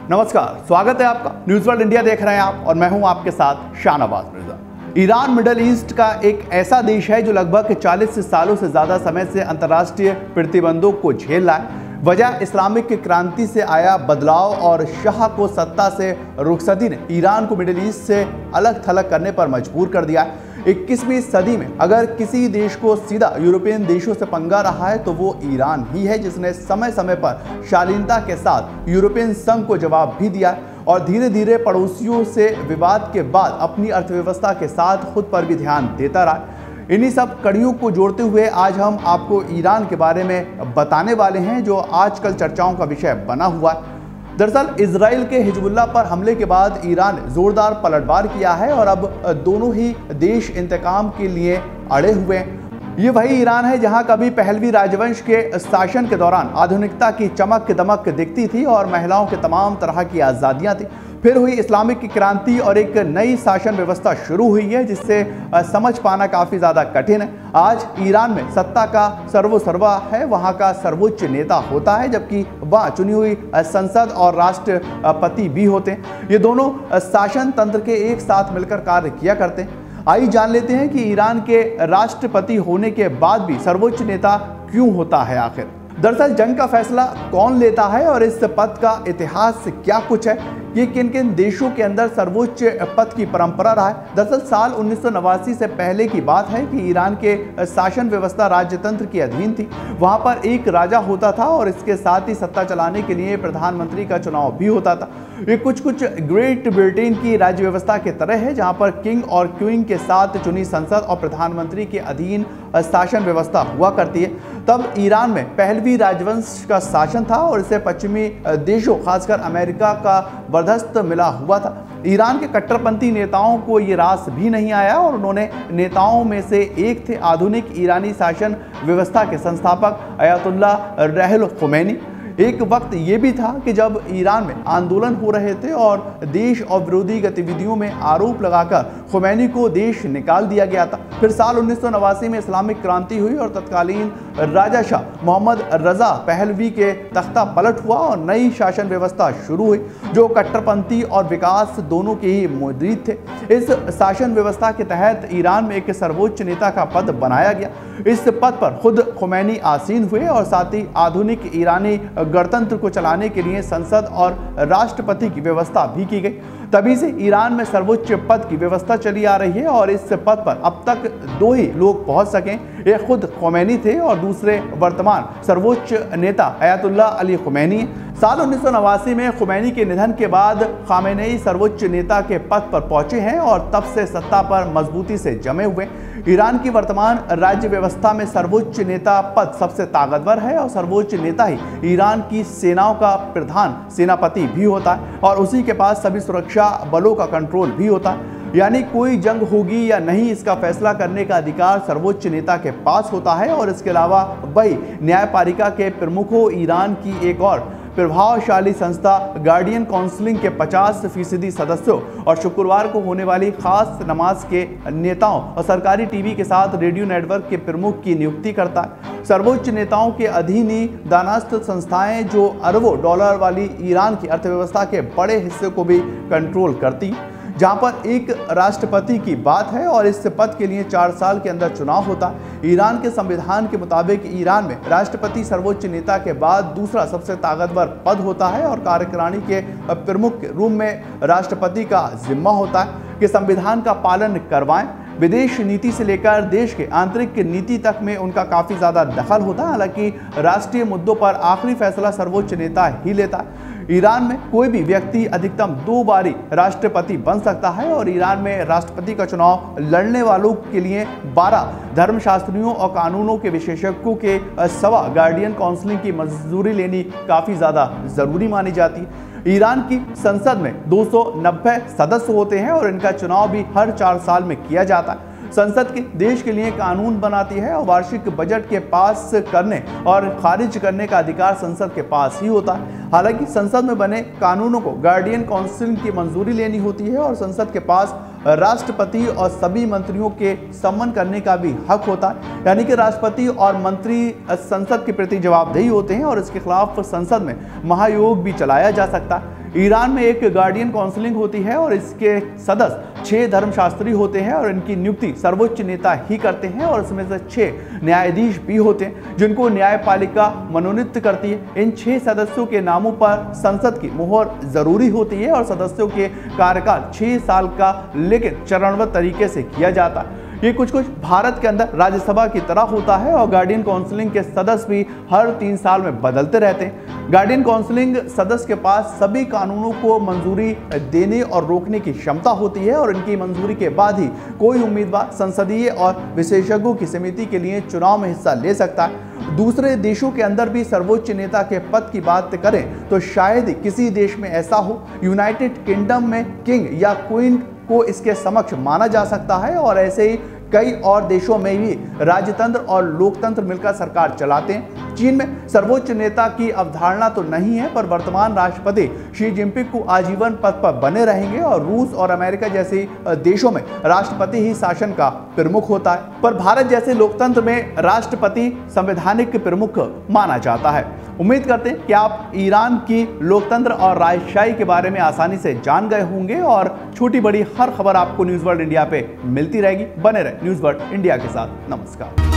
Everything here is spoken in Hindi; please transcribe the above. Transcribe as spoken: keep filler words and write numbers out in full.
नमस्कार, स्वागत है आपका। न्यूज वर्ल्ड इंडिया देख रहे हैं आप और मैं हूं आपके साथ Shahnawaz Mirza. Iran middle east का एक ऐसा देश है जो लगभग चालीस सालों से ज्यादा समय से अंतर्राष्ट्रीय प्रतिबंधों को झेल रहा है। वजह इस्लामिक क्रांति से आया बदलाव और शाह को सत्ता से रुखसती ने ईरान को मिडिल ईस्ट से अलग थलग करने पर मजबूर कर दिया है। इक्कीसवीं सदी में अगर किसी देश को सीधा यूरोपियन देशों से पंगा रहा है तो वो ईरान ही है, जिसने समय समय पर शालीनता के साथ यूरोपियन संघ को जवाब भी दिया और धीरे धीरे पड़ोसियों से विवाद के बाद अपनी अर्थव्यवस्था के साथ खुद पर भी ध्यान देता रहा। इन्हीं सब कड़ियों को जोड़ते हुए आज हम आपको ईरान के बारे में बताने वाले हैं, जो आजकल चर्चाओं का विषय बना हुआ है। दरअसल इजराइल के हिजबुल्लाह पर हमले के बाद ईरान ने जोरदार पलटवार किया है और अब दोनों ही देश इंतकाम के लिए अड़े हुए हैं। ये वही ईरान है जहां कभी पहलवी राजवंश के शासन के दौरान आधुनिकता की चमक दमक दिखती थी और महिलाओं के तमाम तरह की आज़ादियां थी। फिर हुई इस्लामिक क्रांति और एक नई शासन व्यवस्था शुरू हुई है, जिससे समझ पाना काफ़ी ज़्यादा कठिन है। आज ईरान में सत्ता का सर्वसर्वा है, वहाँ का सर्वोच्च नेता होता है, जबकि वह चुनी हुई संसद और राष्ट्रपति भी होते हैं। ये दोनों शासन तंत्र के एक साथ मिलकर कार्य किया करते हैं। आइए जान लेते हैं कि ईरान के राष्ट्रपति होने के बाद भी सर्वोच्च नेता क्यों होता है आखिर। दरअसल जंग का फैसला कौन लेता है और इस पद का इतिहास क्या कुछ है, ये किन किन देशों के अंदर सर्वोच्च पद की परंपरा रहा है। दरअसल साल उन्नीस सौ नवासी से पहले की बात है कि ईरान के शासन व्यवस्था राज्यतंत्र की अधीन थी। वहां पर एक राजा होता था और इसके साथ ही सत्ता चलाने के लिए प्रधानमंत्री का चुनाव भी होता था। ये कुछ कुछ ग्रेट ब्रिटेन की राज्य व्यवस्था के तरह है, जहां पर किंग और क्वीन के साथ चुनी संसद और प्रधानमंत्री के अधीन शासन व्यवस्था हुआ करती है। तब ईरान में पहलवी राजवंश का शासन था और इसे पश्चिमी देशों खासकर अमेरिका का वरदस्त मिला हुआ था। ईरान के कट्टरपंथी नेताओं को ये रास भी नहीं आया और उन्होंने नेताओं में से एक थे आधुनिक ईरानी शासन व्यवस्था के संस्थापक अयतुल्लाह रुहुल खुमैनी। एक वक्त ये भी था कि जब ईरान में आंदोलन हो रहे थे और देश और विरोधी गतिविधियों में आरोप लगाकर खुमैनी को देश निकाल दिया गया था। फिर साल उन्नीस सौ नवासी में इस्लामिक क्रांति हुई और तत्कालीन राजा शाह मोहम्मद रजा पहलवी के तख्ता पलट हुआ और नई शासन व्यवस्था शुरू हुई, जो कट्टरपंथी और विकास दोनों के ही मुरीद थे। इस शासन व्यवस्था के तहत ईरान में एक सर्वोच्च नेता का पद बनाया गया। इस पद पर खुद खुमैनी आसीन हुए और साथ ही आधुनिक ईरानी गणतंत्र को चलाने के लिए संसद और राष्ट्रपति की व्यवस्था भी की गई। तभी से ईरान में सर्वोच्च पद की व्यवस्था चली आ रही है और इस पद पर अब तक दो ही लोग पहुंच सकें। एक खुद खुमैनी थे और दूसरे वर्तमान सर्वोच्च नेता अयतुल्लाह अली खुमैनी। साल उन्नीस सौ नवासी में खुमैनी के निधन के बाद खामेनेई सर्वोच्च नेता के पद पर पहुंचे हैं और तब से सत्ता पर मजबूती से जमे हुए। ईरान की वर्तमान राज्य व्यवस्था में सर्वोच्च नेता पद सबसे ताकतवर है और सर्वोच्च नेता ही ईरान की सेनाओं का प्रधान सेनापति भी होता है और उसी के पास सभी सुरक्षा बलों का कंट्रोल भी होता है। यानी कोई जंग होगी या नहीं, इसका फैसला करने का अधिकार सर्वोच्च नेता के पास होता है और इसके अलावा वही न्यायपालिका के प्रमुखों ईरान की एक और प्रभावशाली संस्था गार्डियन काउंसिल के पचास फीसदी सदस्यों और शुक्रवार को होने वाली खास नमाज के नेताओं और सरकारी टीवी के साथ रेडियो नेटवर्क के प्रमुख की नियुक्ति करता है। सर्वोच्च नेताओं के अधीन ही दानस्थ संस्थाएं जो अरबों डॉलर वाली ईरान की अर्थव्यवस्था के बड़े हिस्से को भी कंट्रोल करती, जहां पर एक राष्ट्रपति की बात है और इस पद के लिए चार साल के अंदर चुनाव होता है। ईरान के संविधान के मुताबिक ईरान में राष्ट्रपति सर्वोच्च नेता के बाद दूसरा सबसे ताकतवर पद होता है और कार्यकारिणी के प्रमुख रूप में राष्ट्रपति का जिम्मा होता है कि संविधान का पालन करवाएं। विदेश नीति से लेकर देश के आंतरिक नीति तक में उनका काफ़ी ज़्यादा दखल होता है। हालांकि राष्ट्रीय मुद्दों पर आखिरी फैसला सर्वोच्च नेता ही लेता है। ईरान में कोई भी व्यक्ति अधिकतम दो बारी राष्ट्रपति बन सकता है और ईरान में राष्ट्रपति का चुनाव लड़ने वालों के लिए बारह धर्मशास्त्रियों और कानूनों के विशेषज्ञों के सवा गार्डियन काउंसिल की मंजूरी लेनी काफ़ी ज़्यादा ज़रूरी मानी जाती है। ईरान की संसद में दो सौ नब्बे सदस्य होते हैं और इनका चुनाव भी हर चार साल में किया जाता है। संसद के देश के लिए कानून बनाती है और वार्षिक बजट के पास करने और खारिज करने का अधिकार संसद के पास ही होता है। हालांकि संसद में बने कानूनों को गार्डियन काउंसिल की मंजूरी लेनी होती है और संसद के पास राष्ट्रपति और सभी मंत्रियों के सम्मान करने का भी हक होता है। यानी कि राष्ट्रपति और मंत्री संसद के प्रति जवाबदेही होते हैं और इसके खिलाफ संसद में महायोग भी चलाया जा सकता है। ईरान में एक गार्डियन काउंसिलिंग होती है और इसके सदस्य छह धर्मशास्त्री होते हैं और इनकी नियुक्ति सर्वोच्च नेता ही करते हैं और इसमें से छह न्यायाधीश भी होते हैं जिनको न्यायपालिका मनोनीत करती है। इन छह सदस्यों के नामों पर संसद की मुहर जरूरी होती है और सदस्यों के कार्यकाल छह साल का लेकिन चरणबद्ध तरीके से किया जाता है। ये कुछ कुछ भारत के अंदर राज्यसभा की तरह होता है और गार्डियन काउंसिलिंग के सदस्य भी हर तीन साल में बदलते रहते हैं। गार्डियन काउंसिलिंग सदस्य के पास सभी कानूनों को मंजूरी देने और रोकने की क्षमता होती है और इनकी मंजूरी के बाद ही कोई उम्मीदवार संसदीय और विशेषज्ञों की समिति के लिए चुनाव में हिस्सा ले सकता है। दूसरे देशों के अंदर भी सर्वोच्च नेता के पद की बात करें तो शायद किसी देश में ऐसा हो। यूनाइटेड किंगडम में किंग या क्वीन को इसके समक्ष माना जा सकता है और ऐसे ही कई और देशों में भी राजतंत्र और लोकतंत्र मिलकर सरकार चलाते हैं। चीन में सर्वोच्च नेता की अवधारणा तो नहीं है पर वर्तमान राष्ट्रपति शी जिनपिंग को आजीवन पद पर बने रहेंगे और रूस और अमेरिका जैसे देशों में राष्ट्रपति ही शासन का प्रमुख होता है, पर भारत जैसे लोकतंत्र में राष्ट्रपति संवैधानिक प्रमुख माना जाता है। उम्मीद करते हैं कि आप ईरान की लोकतंत्र और राजशाही के बारे में आसानी से जान गए होंगे और छोटी बड़ी हर खबर आपको न्यूज़ वर्ल्ड इंडिया पे मिलती रहेगी। बने रहे न्यूज़ वर्ल्ड इंडिया के साथ। नमस्कार।